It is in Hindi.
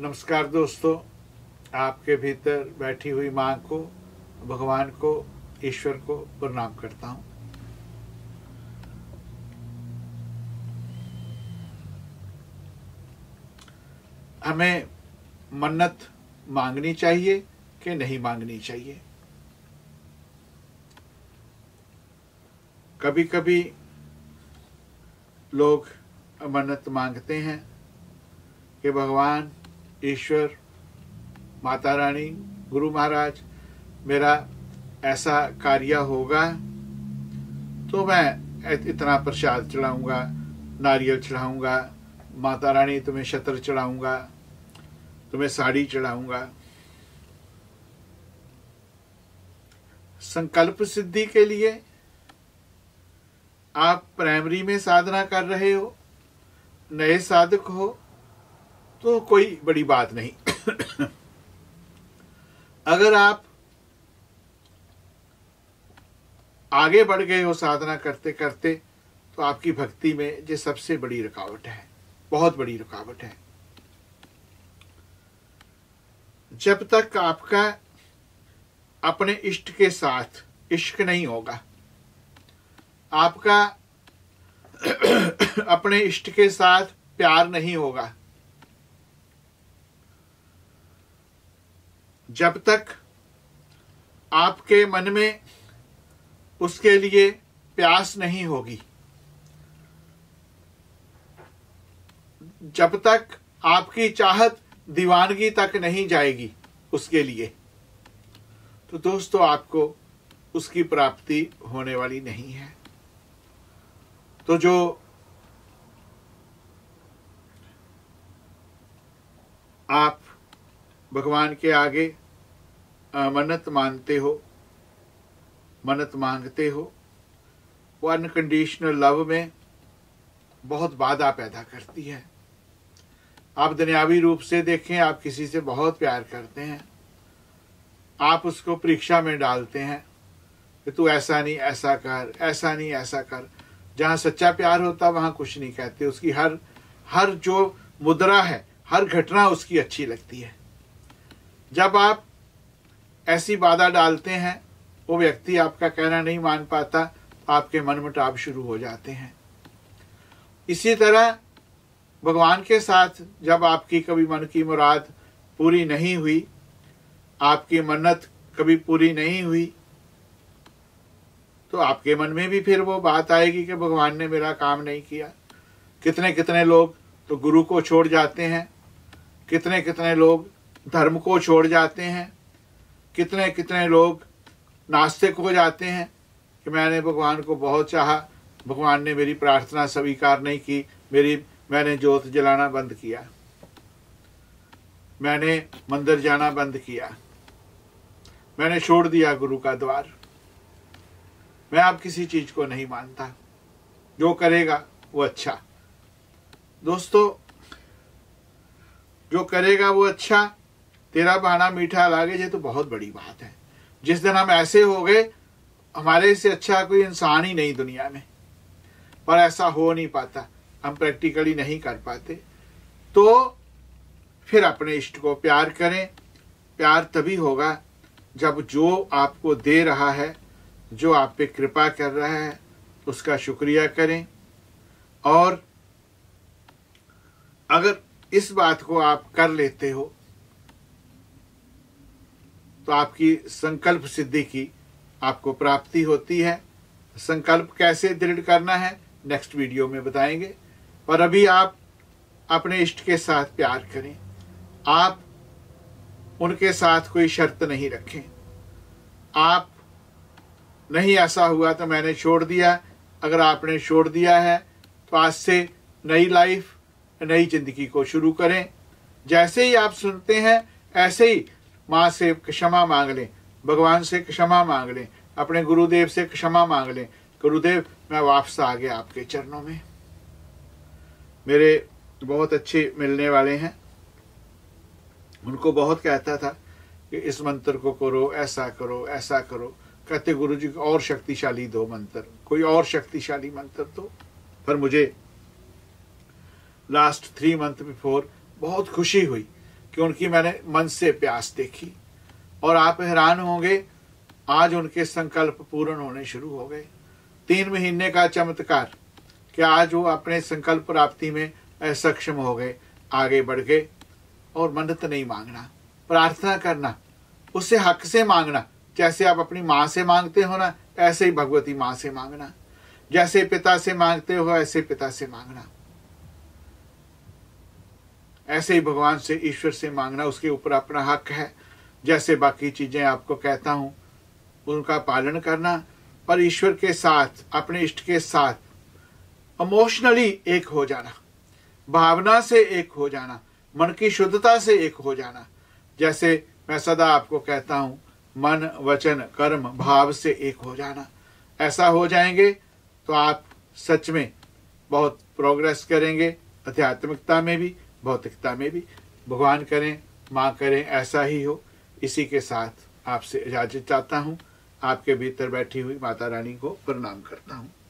नमस्कार दोस्तों, आपके भीतर बैठी हुई माँ को, भगवान को, ईश्वर को प्रणाम करता हूँ। हमें मन्नत मांगनी चाहिए कि नहीं मांगनी चाहिए? कभी कभी लोग मन्नत मांगते हैं कि भगवान, ईश्वर, माता रानी, गुरु महाराज, मेरा ऐसा कार्य होगा तो मैं इतना प्रसाद चढ़ाऊंगा, नारियल चढ़ाऊंगा, माता रानी तुम्हें शतर चढ़ाऊंगा, तुम्हें साड़ी चढ़ाऊंगा। संकल्प सिद्धि के लिए आप प्राइमरी में साधना कर रहे हो, नए साधक हो तो कोई बड़ी बात नहीं। अगर आप आगे बढ़ गए हो साधना करते करते तो आपकी भक्ति में ये सबसे बड़ी रुकावट है, बहुत बड़ी रुकावट है। जब तक आपका अपने इष्ट के साथ इश्क नहीं होगा, आपका अपने इष्ट के साथ प्यार नहीं होगा, जब तक आपके मन में उसके लिए प्यास नहीं होगी, जब तक आपकी चाहत दीवानगी तक नहीं जाएगी उसके लिए, तो दोस्तों आपको उसकी प्राप्ति होने वाली नहीं है। तो जो आप भगवान के आगे मन्नत मानते हो, मन्नत मांगते हो, वो अनकंडीशनल लव में बहुत बाधा पैदा करती है। आप दुनियावी रूप से देखें, आप किसी से बहुत प्यार करते हैं, आप उसको परीक्षा में डालते हैं कि तू ऐसा नहीं ऐसा कर, ऐसा नहीं ऐसा कर। जहाँ सच्चा प्यार होता वहाँ कुछ नहीं कहते, उसकी हर जो मुद्रा है, हर घटना उसकी अच्छी लगती है। जब आप ऐसी बाधा डालते हैं, वो व्यक्ति आपका कहना नहीं मान पाता, आपके मनमुटाव शुरू हो जाते हैं। इसी तरह भगवान के साथ जब आपकी कभी मन की मुराद पूरी नहीं हुई, आपकी मन्नत कभी पूरी नहीं हुई, तो आपके मन में भी फिर वो बात आएगी कि भगवान ने मेरा काम नहीं किया। कितने कितने लोग तो गुरु को छोड़ जाते हैं, कितने कितने लोग धर्म को छोड़ जाते हैं, कितने कितने लोग नास्तिक हो जाते हैं कि मैंने भगवान को बहुत चाहा, भगवान ने मेरी प्रार्थना स्वीकार नहीं की, मैंने जोत जलाना बंद किया, मैंने मंदिर जाना बंद किया, मैंने छोड़ दिया गुरु का द्वार, मैं अब किसी चीज को नहीं मानता, जो करेगा वो अच्छा। दोस्तों, जो करेगा वो अच्छा, तेरा बहाना मीठा लागे, ये तो बहुत बड़ी बात है। जिस दिन हम ऐसे हो गए, हमारे से अच्छा कोई इंसान ही नहीं दुनिया में, पर ऐसा हो नहीं पाता, हम प्रैक्टिकली नहीं कर पाते। तो फिर अपने इष्ट को प्यार करें। प्यार तभी होगा जब जो आपको दे रहा है, जो आप पे कृपा कर रहा है, उसका शुक्रिया करें। और अगर इस बात को आप कर लेते हो तो आपकी संकल्प सिद्धि की आपको प्राप्ति होती है। संकल्प कैसे दृढ़ करना है नेक्स्ट वीडियो में बताएंगे, पर अभी आप अपने इष्ट के साथ प्यार करें। आप उनके साथ कोई शर्त नहीं रखें। आप नहीं ऐसा हुआ तो मैंने छोड़ दिया, अगर आपने छोड़ दिया है तो आज से नई लाइफ, नई जिंदगी को शुरू करें। जैसे ही आप सुनते हैं ऐसे ही माँ से क्षमा मांग लें, भगवान से क्षमा मांग लें, अपने गुरुदेव से क्षमा मांग लें। गुरुदेव, मैं वापस आ गया आपके चरणों में। मेरे बहुत अच्छे मिलने वाले हैं, उनको बहुत कहता था कि इस मंत्र को करो, ऐसा करो, ऐसा करो। कहते गुरु जी को और शक्तिशाली दो मंत्र, कोई और शक्तिशाली मंत्र दो। पर मुझे लास्ट 3 मंथ बिफोर बहुत खुशी हुई कि उनकी मैंने मन से प्यास देखी। और आप हैरान होंगे, आज उनके संकल्प पूर्ण होने शुरू हो गए। 3 महीने का चमत्कार कि आज वो अपने संकल्प प्राप्ति में सक्षम हो गए, आगे बढ़ गए। और मन्नत नहीं मांगना, प्रार्थना करना, उससे हक से मांगना। जैसे आप अपनी माँ से मांगते हो ना, ऐसे ही भगवती माँ से मांगना। जैसे पिता से मांगते हो ऐसे पिता से मांगना। ऐसे ही भगवान से, ईश्वर से मांगना। उसके ऊपर अपना हक है। जैसे बाकी चीजें आपको कहता हूं उनका पालन करना, पर ईश्वर के साथ, अपने इष्ट के साथ इमोशनली एक हो जाना, भावना से एक हो जाना, मन की शुद्धता से एक हो जाना। जैसे मैं सदा आपको कहता हूं, मन वचन कर्म भाव से एक हो जाना। ऐसा हो जाएंगे तो आप सच में बहुत प्रोग्रेस करेंगे, आध्यात्मिकता में भी, भौतिकता में भी। भगवान करें, माँ करें, ऐसा ही हो। इसी के साथ आपसे इजाजत चाहता हूँ। आपके भीतर बैठी हुई माता रानी को प्रणाम करता हूँ।